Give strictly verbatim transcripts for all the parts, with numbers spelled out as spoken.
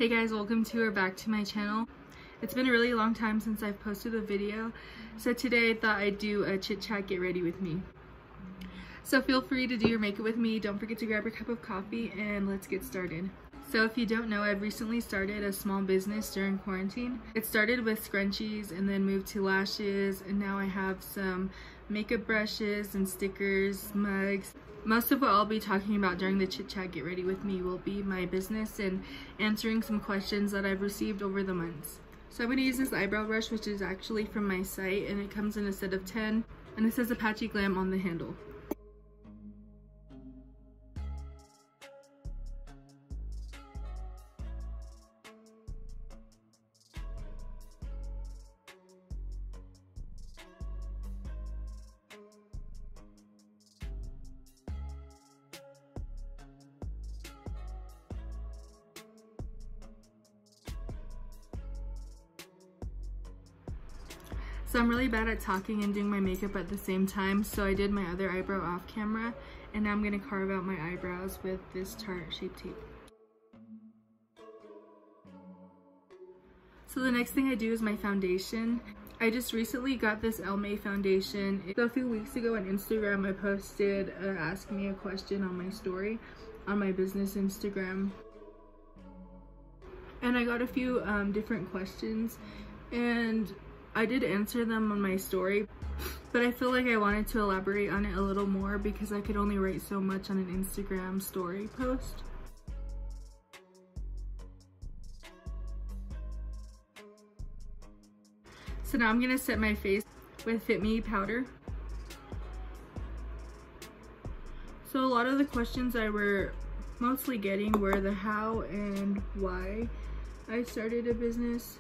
Hey guys, welcome to or back to my channel. It's been a really long time since I've posted a video, so today I thought I'd do a chit chat get ready with me. So feel free to do your makeup with me. Don't forget to grab your cup of coffee and let's get started. So if you don't know, I've recently started a small business during quarantine. It started with scrunchies and then moved to lashes, and now I have some makeup brushes and stickers, mugs. Most of what I'll be talking about during the chit chat get ready with me will be my business and answering some questions that I've received over the months. So I'm going to use this eyebrow brush, which is actually from my site, and it comes in a set of ten, and it says Apache Glam on the handle. So I'm really bad at talking and doing my makeup at the same time, so I did my other eyebrow off camera, and now I'm going to carve out my eyebrows with this Tarte Shape Tape. So the next thing I do is my foundation. I just recently got this Elme foundation. So a few weeks ago on Instagram, I posted uh, ask me a question on my story on my business Instagram. And I got a few um, different questions, and I did answer them on my story, but I feel like I wanted to elaborate on it a little more because I could only write so much on an Instagram story post. So now I'm gonna set my face with Fit Me powder. So a lot of the questions I were mostly getting were the how and why I started a business.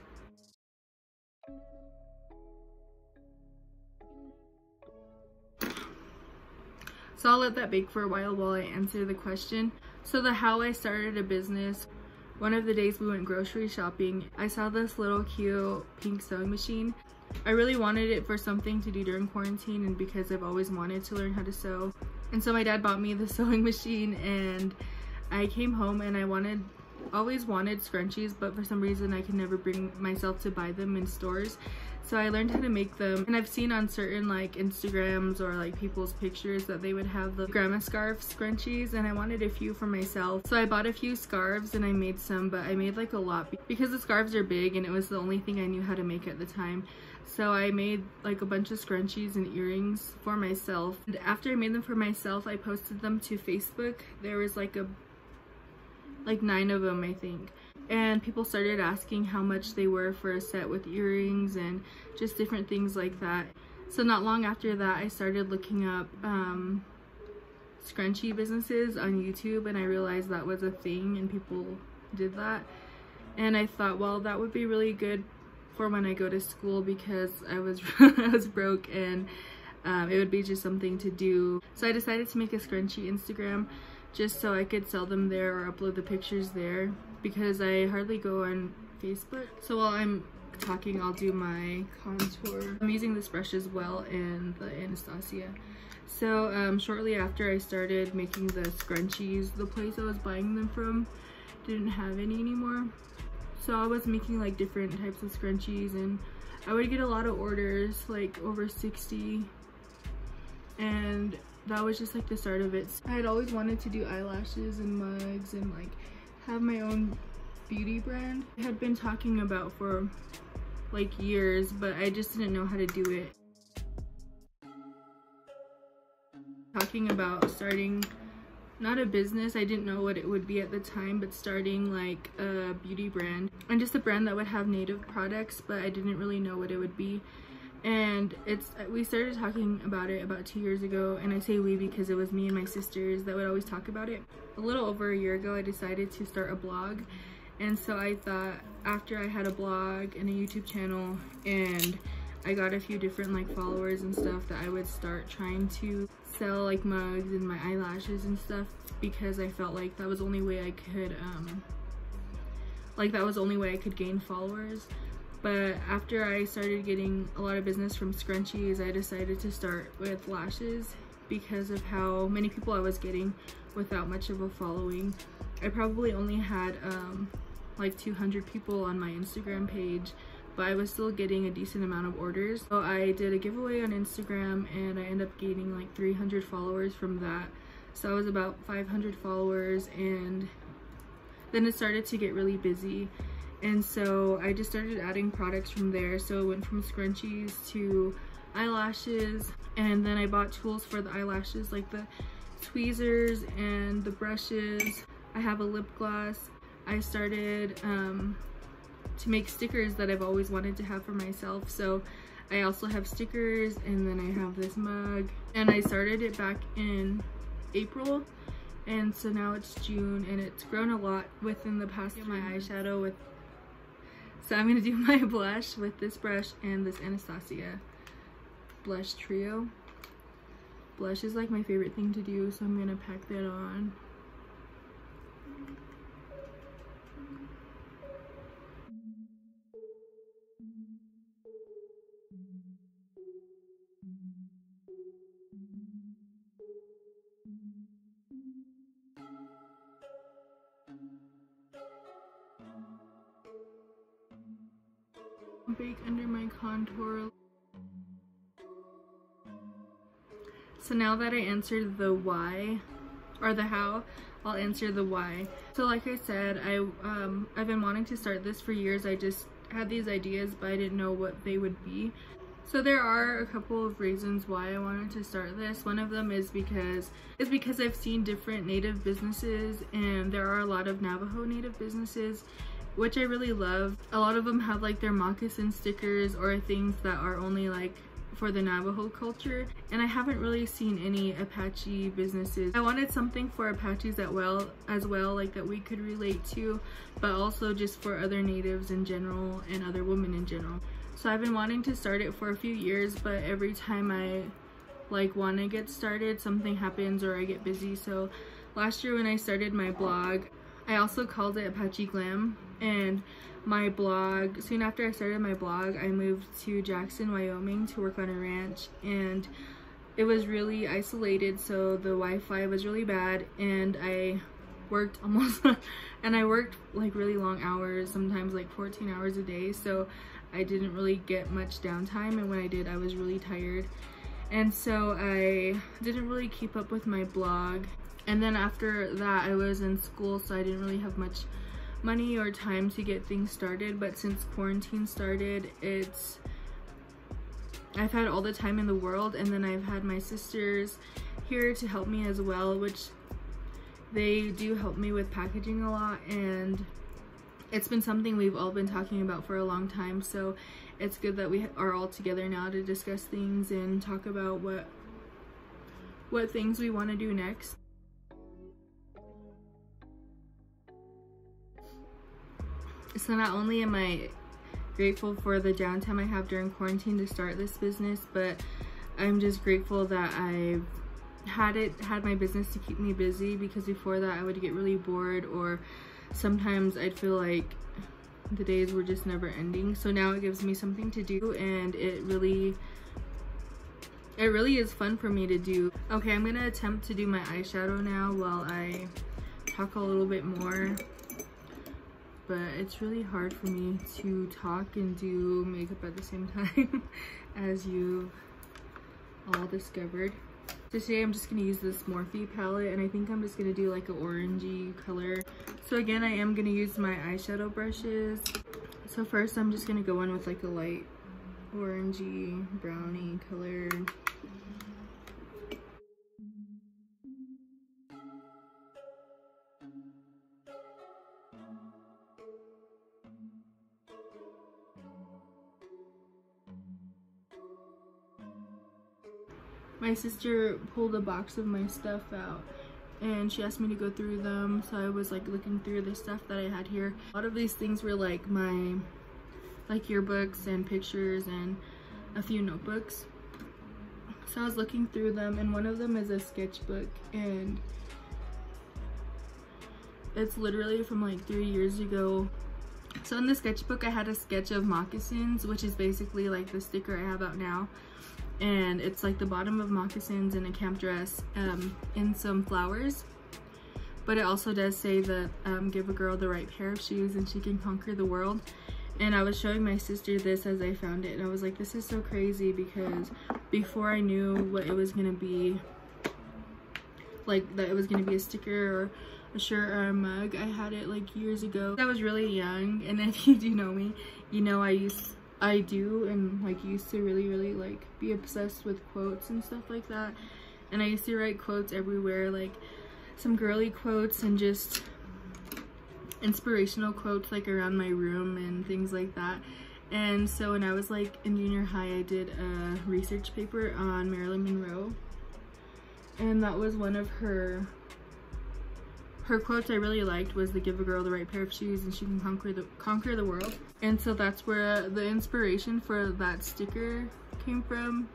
So I'll let that bake for a while while I answer the question. So the how I started a business, one of the days we went grocery shopping, I saw this little cute pink sewing machine. I really wanted it for something to do during quarantine, and because I've always wanted to learn how to sew. And so my dad bought me the sewing machine, and I came home and I wanted, always wanted scrunchies, but for some reason I could never bring myself to buy them in stores. So I learned how to make them, and I've seen on certain like Instagrams or like people's pictures that they would have the grandma scarf scrunchies, and I wanted a few for myself. So I bought a few scarves and I made some, but I made like a lot because the scarves are big and it was the only thing I knew how to make at the time. So I made like a bunch of scrunchies and earrings for myself. And after I made them for myself, I posted them to Facebook. There was like a like nine of them, I think. And people started asking how much they were for a set with earrings and just different things like that. So not long after that, I started looking up um, scrunchie businesses on YouTube, and I realized that was a thing and people did that. And I thought, well, that would be really good for when I go to school because I was I was broke, and um, it would be just something to do. So I decided to make a scrunchie Instagram just so I could sell them there or upload the pictures there, because I hardly go on Facebook. So while I'm talking, I'll do my contour. I'm using this brush as well, and the Anastasia. So um, shortly after I started making the scrunchies, the place I was buying them from didn't have any anymore. So I was making like different types of scrunchies, and I would get a lot of orders, like over sixty, and that was just like the start of it. I had always wanted to do eyelashes and mugs and like have my own beauty brand. I had been talking about for like years, but I just didn't know how to do it. Talking about starting, not a business, I didn't know what it would be at the time, but starting like a beauty brand, and just a brand that would have native products, but I didn't really know what it would be. And it's we started talking about it about two years ago, and I say we because it was me and my sisters that would always talk about it. A little over a year ago, I decided to start a blog, and so I thought after I had a blog and a YouTube channel and I got a few different like followers and stuff, that I would start trying to sell like mugs and my eyelashes and stuff, because I felt like that was the only way I could um like that was the only way I could gain followers. But after I started getting a lot of business from scrunchies, I decided to start with lashes because of how many people I was getting without much of a following. I probably only had um, like two hundred people on my Instagram page, but I was still getting a decent amount of orders. So I did a giveaway on Instagram and I ended up gaining like three hundred followers from that. So I was about five hundred followers, and then it started to get really busy. And so I just started adding products from there. So it went from scrunchies to eyelashes, and then I bought tools for the eyelashes like the tweezers and the brushes. I have a lip gloss. I started um, to make stickers that I've always wanted to have for myself. So I also have stickers, and then I have this mug, and I started it back in April, and so now it's June, and it's grown a lot within the past year. My eyeshadow with, so I'm gonna do my blush with this brush and this Anastasia blush trio. Blush is like my favorite thing to do, so I'm gonna pack that on. Bake under my contour. So now that I answered the why or the how, I'll answer the why. So like I said, I um I've been wanting to start this for years. I just had these ideas, but I didn't know what they would be. So there are a couple of reasons why I wanted to start this. One of them is because is because I've seen different Native businesses, and there are a lot of Navajo Native businesses, which I really love. A lot of them have like their moccasin stickers or things that are only like for the Navajo culture, and I haven't really seen any Apache businesses. I wanted something for Apaches as well, as well, like that we could relate to, but also just for other natives in general and other women in general. So I've been wanting to start it for a few years, but every time I like want to get started, something happens or I get busy. So last year when I started my blog, I also called it Apache Glam, and my blog, soon after I started my blog, I moved to Jackson, Wyoming to work on a ranch, and it was really isolated, so the Wi-Fi was really bad, and I worked almost and I worked like really long hours, sometimes like fourteen hours a day, so I didn't really get much downtime, and when I did, I was really tired, and so I didn't really keep up with my blog. And then after that, I was in school, so I didn't really have much money or time to get things started. But since quarantine started, it's I've had all the time in the world, and then I've had my sisters here to help me as well, which they do help me with packaging a lot, and it's been something we've all been talking about for a long time. So it's good that we are all together now to discuss things and talk about what what things we want to do next. So not only am I grateful for the downtime I have during quarantine to start this business, but I'm just grateful that I've had it had my business to keep me busy, because before that I would get really bored, or sometimes I'd feel like the days were just never ending. So now it gives me something to do, and it really it really is fun for me to do. Okay, I'm gonna attempt to do my eyeshadow now while I talk a little bit more. But it's really hard for me to talk and do makeup at the same time, as you've all discovered. So today I'm just going to use this Morphe palette, and I think I'm just going to do like an orangey color. So again, I am going to use my eyeshadow brushes. So first I'm just going to go in with like a light orangey brownie color. My sister pulled a box of my stuff out, and she asked me to go through them, so I was like looking through the stuff that I had here. A lot of these things were like my like yearbooks and pictures and a few notebooks. So I was looking through them, and one of them is a sketchbook, and it's literally from like three years ago. So in the sketchbook I had a sketch of moccasins, which is basically like the sticker I have out now. And it's like the bottom of moccasins and a camp dress um, and some flowers. but it also does say that um, give a girl the right pair of shoes and she can conquer the world. And I was showing my sister this as I found it, and I was like, this is so crazy, because before I knew what it was gonna be, like that it was gonna be a sticker or a shirt or a mug, I had it like years ago. I was really young, and if you do know me, you know I used I do and like used to really really like be obsessed with quotes and stuff like that. And I used to write quotes everywhere, like some girly quotes and just inspirational quotes like around my room and things like that. And so when I was like in junior high, I did a research paper on Marilyn Monroe, and that was one of her her quotes I really liked, was the give a girl the right pair of shoes and she can conquer the conquer the world. And so that's where the inspiration for that sticker came from.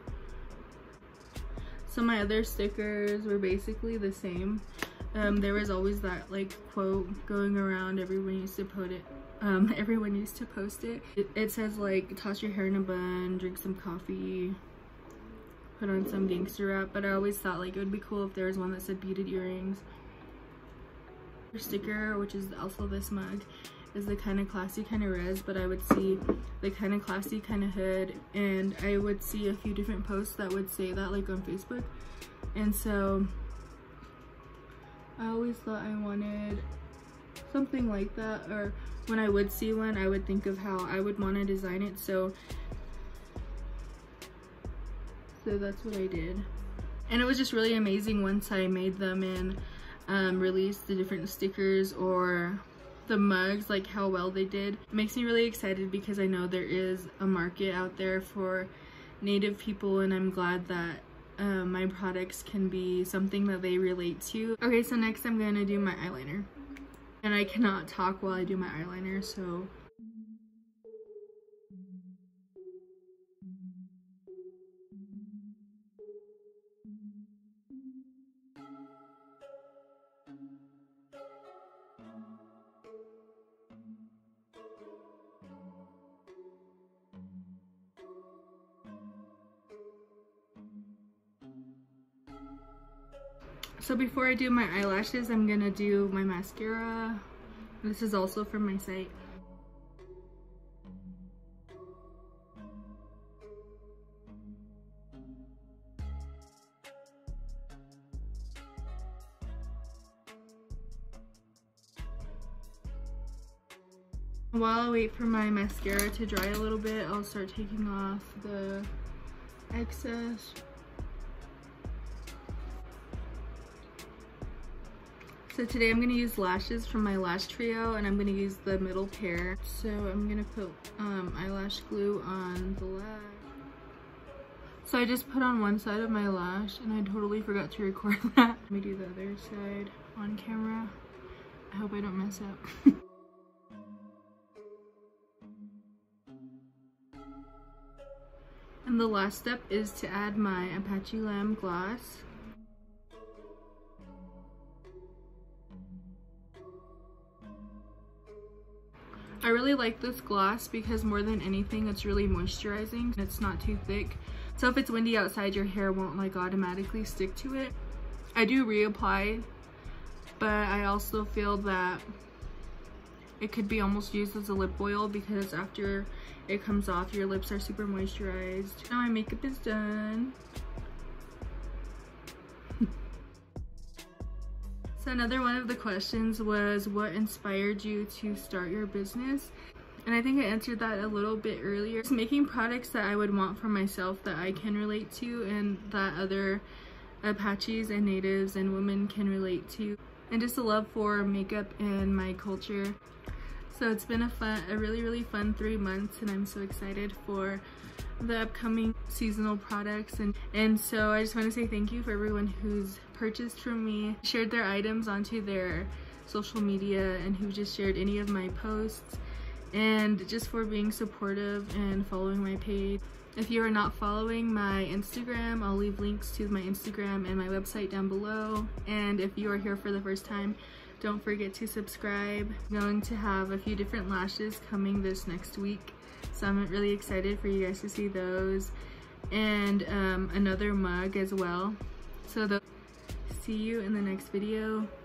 So my other stickers were basically the same. Um, there was always that like quote going around. Everyone used to put it. Um, everyone used to post it. it. It says like, toss your hair in a bun, drink some coffee, put on some gangster rap. But I always thought like it would be cool if there was one that said beaded earrings. Sticker, which is also this mug, is the kind of classy kind of res, but I would see the kind of classy kind of hood, and I would see a few different posts that would say that like on Facebook. And so I always thought I wanted something like that, or when I would see one, I would think of how I would want to design it. So so that's what I did, and it was just really amazing once I made them and um, released the different stickers or the mugs, like how well they did. It makes me really excited because I know there is a market out there for Native people, and I'm glad that Um, my products can be something that they relate to. Okay, so next I'm gonna do my eyeliner. And I cannot talk while I do my eyeliner, so. So before I do my eyelashes, I'm gonna do my mascara. This is also from my site. While I wait for my mascara to dry a little bit, I'll start taking off the excess. So today I'm going to use lashes from my lash trio, and I'm going to use the middle pair. So I'm going to put um, eyelash glue on the lash. So I just put on one side of my lash, and I totally forgot to record that. Let me do the other side on camera. I hope I don't mess up. And the last step is to add my Apache Lamb gloss. I really like this gloss because more than anything, it's really moisturizing. It's not too thick, so if it's windy outside, your hair won't like automatically stick to it. I do reapply, but I also feel that it could be almost used as a lip oil, because after it comes off, your lips are super moisturized. Now my makeup is done. So another one of the questions was, what inspired you to start your business? And I think I answered that a little bit earlier. Just making products that I would want for myself, that I can relate to, and that other Apaches and Natives and women can relate to. And just a love for makeup and my culture. So it's been a fun, a really, really fun three months, and I'm so excited for the upcoming seasonal products. And, and so I just want to say thank you for everyone who's purchased from me, shared their items onto their social media, and who just shared any of my posts, and just for being supportive and following my page. If you are not following my Instagram, I'll leave links to my Instagram and my website down below. And if you are here for the first time, don't forget to subscribe. I'm going to have a few different lashes coming this next week, so I'm really excited for you guys to see those, and um, another mug as well. So the see you in the next video.